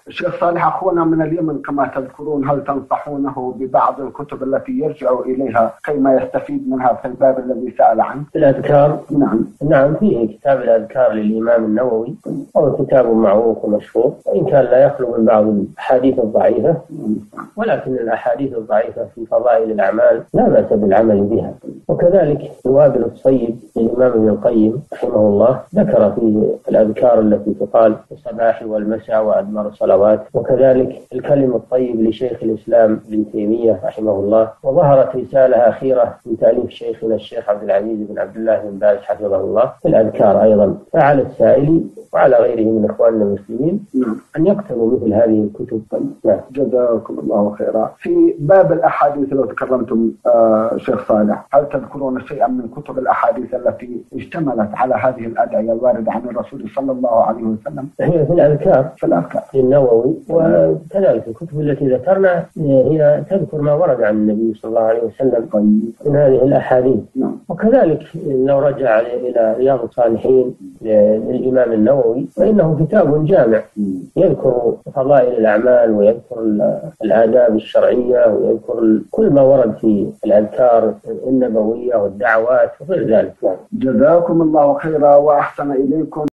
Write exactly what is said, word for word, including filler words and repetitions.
الشيخ صالح أخونا من اليمن كما تذكرون، هل تنصحونه ببعض الكتب التي يرجع إليها كيما يستفيد منها في الباب الذي سأل عنه؟ الأذكار. نعم نعم فيه كتاب الأذكار للإمام النووي، هو كتاب معروف ومشهور، وإن كان لا يخلو من بعض الأحاديث الضعيفة، ولكن الأحاديث الضعيفة في فضائل الأعمال لا بأس بالعمل بها. وكذلك الوابل الصيب للإمام ابن القيم رحمه الله ذكر فيه الأذكار التي تقال في الصباح والمساء وأدبار الصلوات، وكذلك الكلم الطيب لشيخ الإسلام ابن تيمية رحمه الله. وظهرت رسالة أخيرة من تأليف شيخنا الشيخ عبد العزيز بن عبد الله بن باز حفظه الله في الأذكار أيضا. فعلى السائل وعلى غيره من إخواننا المسلمين أن يقتنوا مثل هذه الكتب. نعم جزاكم الله خيرا. في باب الأحاديث لو تكرمتم آه شيخ صالح، هل تذكرون شيئا من كتب الأحاديث التي اشتملت على هذه الأدعية الواردة عن الرسول صلى الله عليه وسلم؟ هي في الأذكار في الأذكار للنووي، وكذلك الكتب التي ذكرنا هي تذكر ما ورد عن النبي صلى الله عليه وسلم من هذه الأحاديث. وكذلك لو رجع إلى رياض الصالحين للإمام النووي فإنه كتاب جامع يذكر فضائل الأعمال ويذكر الآداب الشرعية ويذكر كل ما ورد في الأذكار النبوية والدعوات وغير ذلك. جزاكم الله خيرا وأحسن إليكم.